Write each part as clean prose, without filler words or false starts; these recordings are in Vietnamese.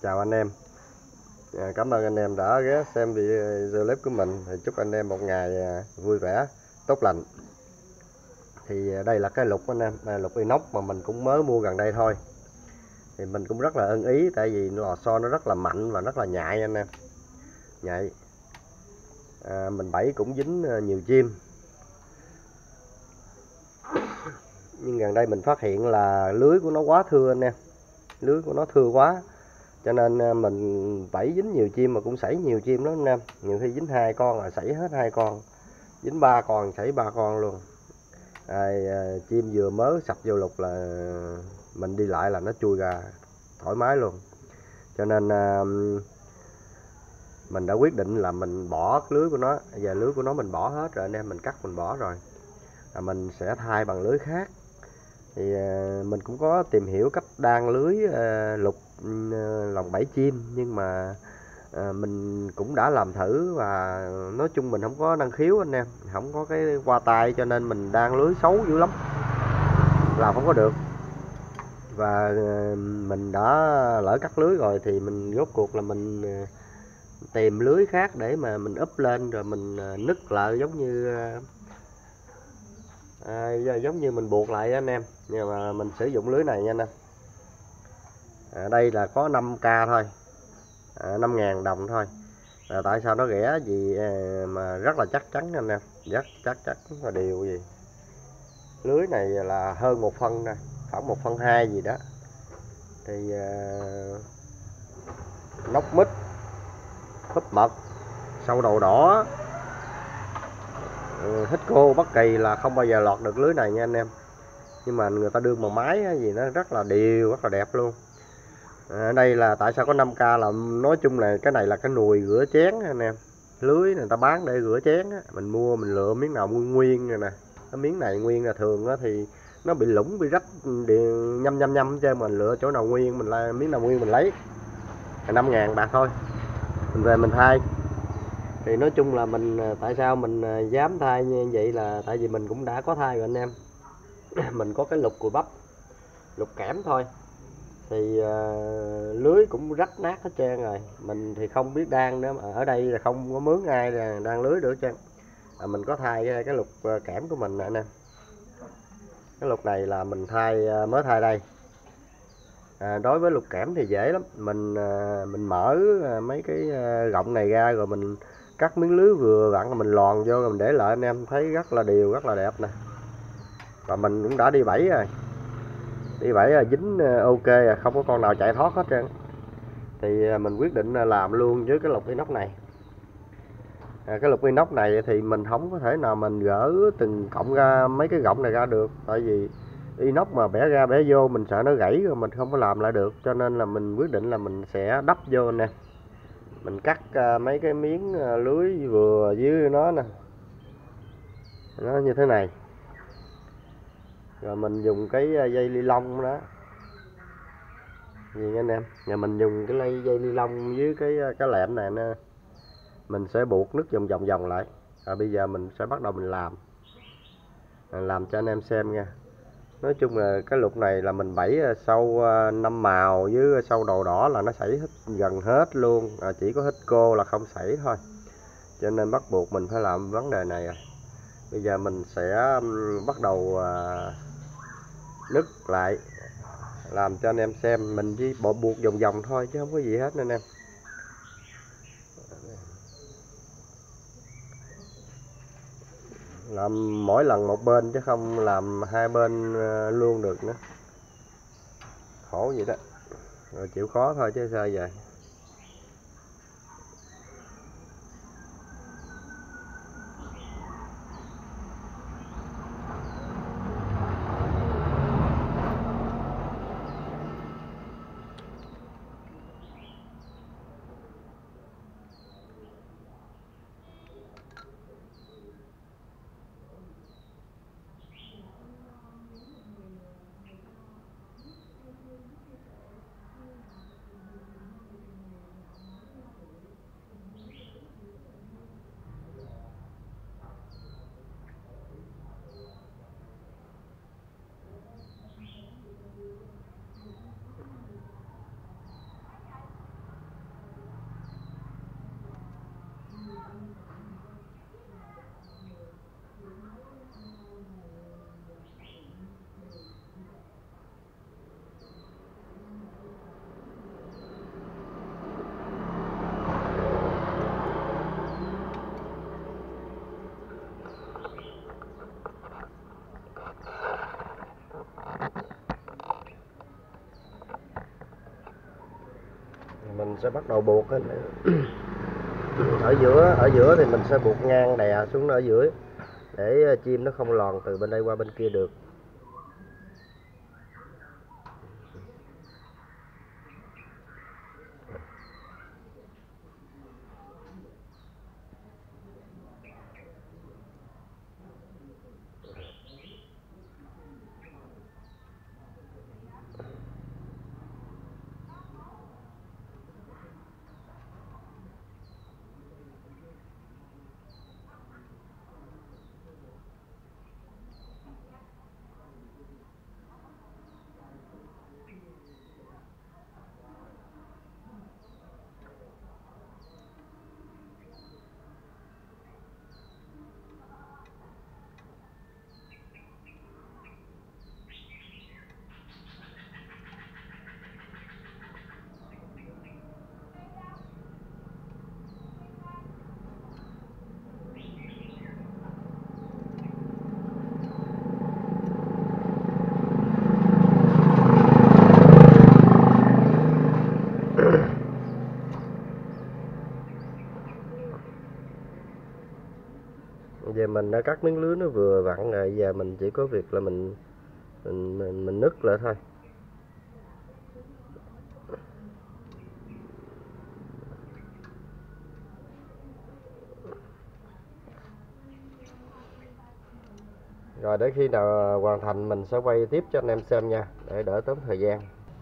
Chào anh em. Cảm ơn anh em đã ghé xem video clip của mình. Thì chúc anh em một ngày vui vẻ, tốt lành. Thì đây là cái lục anh em, đây là lục inox mà mình cũng mới mua gần đây thôi. Thì mình cũng rất là ưng ý, tại vì lò xo nó rất là mạnh và rất là nhạy anh em. Nhạy. Mình bẫy cũng dính nhiều chim. Nhưng gần đây mình phát hiện là lưới của nó quá thưa anh em. Lưới của nó thưa quá, cho nên mình bẫy dính nhiều chim mà cũng sảy nhiều chim lắm anh em. Nhiều khi dính 2 con là sảy hết 2 con, dính 3 con sảy 3 con luôn. Chim vừa mới sập vô lục là mình đi lại là nó chui ra thoải mái luôn. Cho nên mình đã quyết định là mình bỏ lưới của nó. Giờ lưới của nó mình bỏ hết rồi anh em, mình cắt mình bỏ rồi, mình sẽ thay bằng lưới khác. Thì mình cũng có tìm hiểu cách đan lưới lục lồng bẫy chim, nhưng mà mình cũng đã làm thử và nói chung mình không có năng khiếu anh em, không có cái qua tay, cho nên mình đan lưới xấu dữ lắm, làm không có được. Và mình đã lỡ cắt lưới rồi thì mình rốt cuộc là mình tìm lưới khác để mà mình úp lên, rồi mình nứt lại giống như mình buộc lại anh em. Nhưng mà mình sử dụng lưới này nha anh em. Đây là có 5k thôi, 5.000 đồng thôi. Tại sao nó rẻ gì mà rất là chắc chắn anh em, rất chắc chắn là điều gì. Lưới này là hơn 1 phân nè, khoảng 1/2 gì đó. Thì nóc mít, húp mật, sâu đầu đỏ, hít cô bất kỳ là không bao giờ lọt được lưới này nha anh em. Nhưng mà người ta đưa bằng máy gì nó rất là đều, rất là đẹp luôn. Ở đây là tại sao có 5k là nói chung là cái này là cái nùi rửa chén anh em. Lưới người ta bán để rửa chén á, mình mua mình lựa miếng nào nguyên rồi nè. Cái miếng này nguyên là thường á thì nó bị lủng bị rách nhăm chứ, mình lựa chỗ nào nguyên, mình là miếng nào nguyên mình lấy. 5.000 bạc thôi, mình về mình thay. Thì nói chung là mình tại sao mình dám thay như vậy là tại vì mình cũng đã có thay rồi anh em. Mình có cái lục cùi bắp, lục kẽm thôi, thì lưới cũng rách nát hết trơn rồi. Mình thì không biết đan nữa, mà ở đây là không có mướn ai là đan lưới được chứ. Mình có thay cái lục kẽm của mình nè anh em. Cái lục này là mình mới thay đây. Đối với lục kẽm thì dễ lắm, mình mở mấy cái gọng này ra, rồi mình cắt miếng lưới vừa vặn, mình lòn vô rồi mình để lại anh em, thấy rất là đều, rất là đẹp nè. Và mình cũng đã đi bẫy rồi, dính ok rồi, không có con nào chạy thoát hết trơn. Thì mình quyết định làm luôn với cái lục inox này. Cái lục inox này thì mình không có thể nào mình gỡ từng cọng ra mấy cái gọng này ra được, tại vì inox mà bẻ ra bẻ vô mình sợ nó gãy rồi mình không có làm lại được. Cho nên là mình quyết định là mình sẽ đắp vô nè. Mình cắt mấy cái miếng lưới vừa dưới nó nè, nó như thế này, rồi mình dùng cái dây ni lông đó gì anh em. Nhà mình dùng cái dây ni lông với cái lẹm này nè, mình sẽ buộc nứt vòng lại. Bây giờ mình sẽ bắt đầu mình làm cho anh em xem nha. Nói chung là cái lục này là mình bẫy sâu 5 màu với sâu đầu đỏ là nó sảy gần hết luôn, chỉ có hít cô là không sảy thôi. Cho nên bắt buộc mình phải làm vấn đề này. Bây giờ mình sẽ bắt đầu nứt lại, làm cho anh em xem. Mình chỉ buộc vòng thôi chứ không có gì hết nên em. Làm mỗi lần một bên chứ không làm hai bên luôn được nữa, khổ vậy đó. Rồi chịu khó thôi chứ sao giờ. sẽ bắt đầu buộc ở giữa thì mình sẽ buộc ngang đè xuống ở dưới để chim nó không lòn từ bên đây qua bên kia được. Giờ mình đã cắt miếng lưới nó vừa vặn rồi, giờ mình chỉ có việc là mình nứt lại thôi. Rồi đến khi nào hoàn thành mình sẽ quay tiếp cho anh em xem nha, để đỡ tốn thời gian.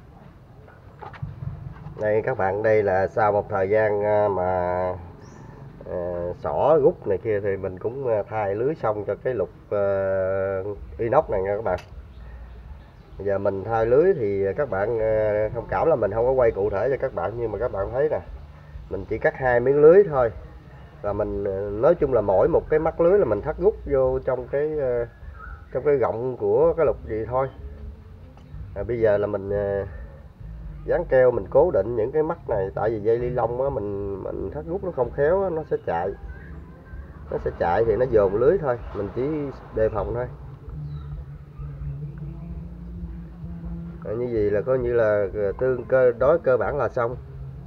Đây các bạn, đây là sau một thời gian mà xỏ rút này kia thì mình cũng thay lưới xong cho cái lục inox này nha các bạn. Bây giờ mình thay lưới thì các bạn thông cảm là mình không có quay cụ thể cho các bạn, nhưng mà các bạn thấy nè, mình chỉ cắt 2 miếng lưới thôi, và mình nói chung là mỗi một cái mắt lưới là mình thắt rút vô trong cái gọng của cái lục gì thôi. Bây giờ là mình dán keo mình cố định những cái mắt này, tại vì dây ni lông á, mình thắt rút nó không khéo á, nó sẽ chạy thì nó dồn lưới thôi, mình chỉ đề phòng thôi. Như vậy là coi như là đối cơ bản là xong.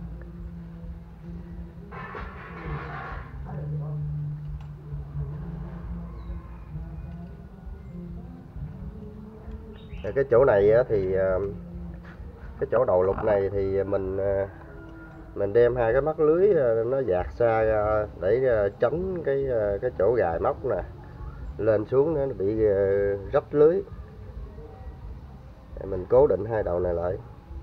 Cái chỗ này thì cái chỗ đầu lục này thì mình đem 2 cái mắt lưới nó dạt xa ra để tránh cái chỗ gài móc nè lên xuống nó bị rách lưới. Mình cố định 2 đầu này lại.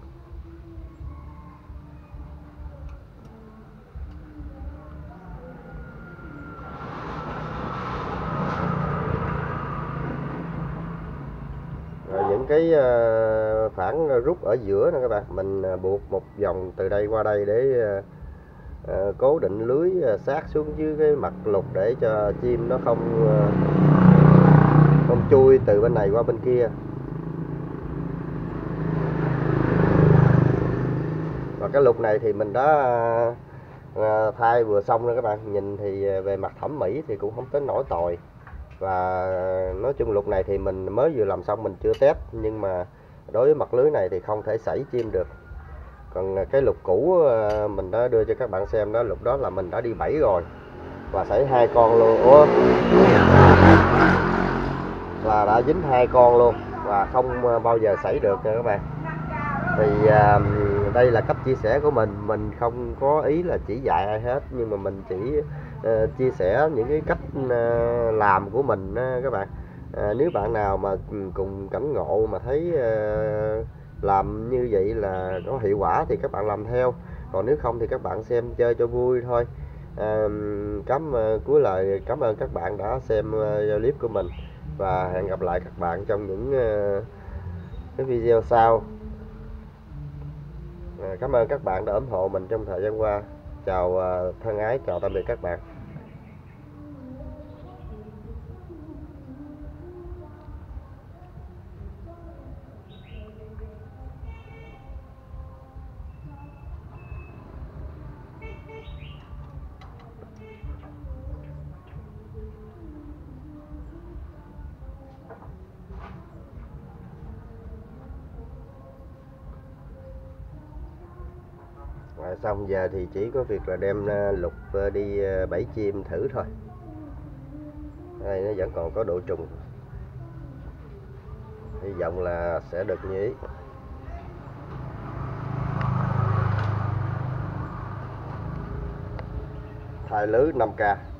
Rồi những cái phản rút ở giữa nè các bạn, mình buộc một vòng từ đây qua đây để cố định lưới sát xuống dưới cái mặt lục để cho chim nó không chui từ bên này qua bên kia. Và cái lục này thì mình đã thay vừa xong rồi các bạn, nhìn thì về mặt thẩm mỹ thì cũng không tới nổi tồi. Và nói chung lục này thì mình mới vừa làm xong, mình chưa test, nhưng mà đối với mặt lưới này thì không thể sảy chim được. Còn cái lục cũ mình đã đưa cho các bạn xem đó, lục đó là mình đã đi bẫy rồi và sảy 2 con luôn. Là đã dính 2 con luôn và không bao giờ sảy được nha các bạn. Thì đây là cách chia sẻ của mình không có ý là chỉ dạy ai hết, nhưng mà mình chỉ chia sẻ những cái cách làm của mình các bạn. Nếu bạn nào mà cùng cảnh ngộ mà thấy làm như vậy là có hiệu quả thì các bạn làm theo, còn nếu không thì các bạn xem chơi cho vui thôi. Cuối lời cảm ơn các bạn đã xem clip của mình, và hẹn gặp lại các bạn trong những cái video sau. Cảm ơn các bạn đã ủng hộ mình trong thời gian qua. Chào thân ái, chào tạm biệt các bạn. Xong giờ thì chỉ có việc là đem lục đi bẫy chim thử thôi. Đây nó vẫn còn có độ trùng, hy vọng là sẽ được như ý. Thay lưới 5K.